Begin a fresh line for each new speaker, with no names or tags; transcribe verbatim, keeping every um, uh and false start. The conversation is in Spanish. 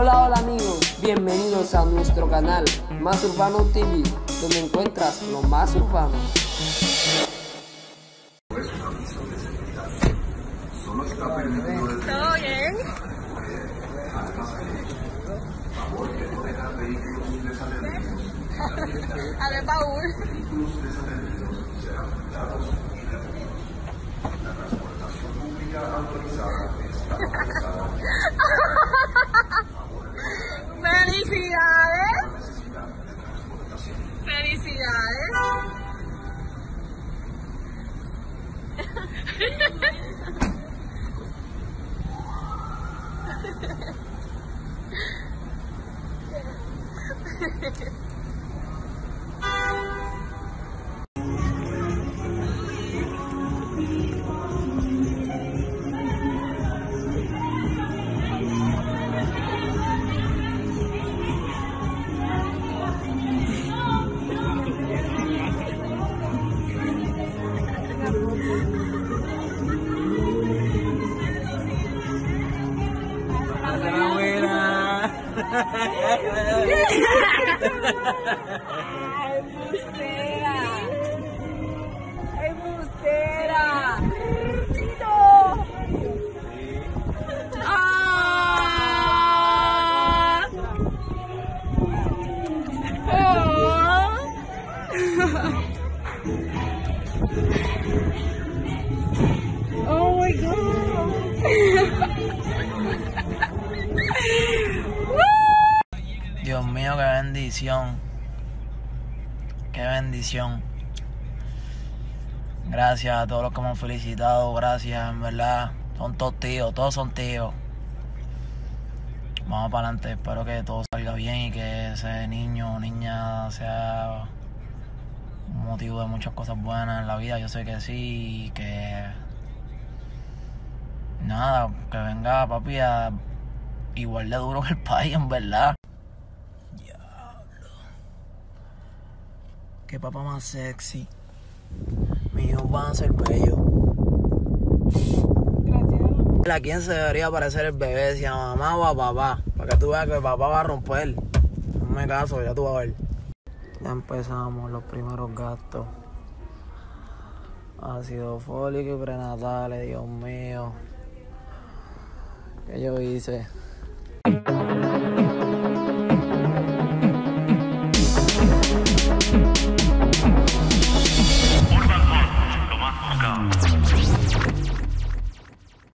Hola, hola amigos, bienvenidos a nuestro canal Más Urbano T V, donde encuentras lo más urbano.
¿Todo bien? A ver, Paul. ¡Felicidades! ¡Felicidades! ¡Ay, embustera! ¡Embustera! ¡Tito! ¡Ah! ¡Oh! ¡Oh, my God!
Dios mío, qué bendición. Qué bendición. Gracias a todos los que me han felicitado. Gracias, en verdad. Son todos tíos, todos son tíos. Vamos para adelante. Espero que todo salga bien y que ese niño o niña sea un motivo de muchas cosas buenas en la vida. Yo sé que sí. Y que nada, que venga papi a igual de duro que el país, en verdad. Qué papá más sexy. Mis hijos van a ser bellos. Gracias. ¿A quién se debería parecer el bebé? Si a mamá o a papá. Para que tú veas que el papá va a romper. No me caso, ya tú vas a ver. Ya empezamos los primeros gastos. Ácido fólico y prenatales, Dios mío. ¿Qué yo hice?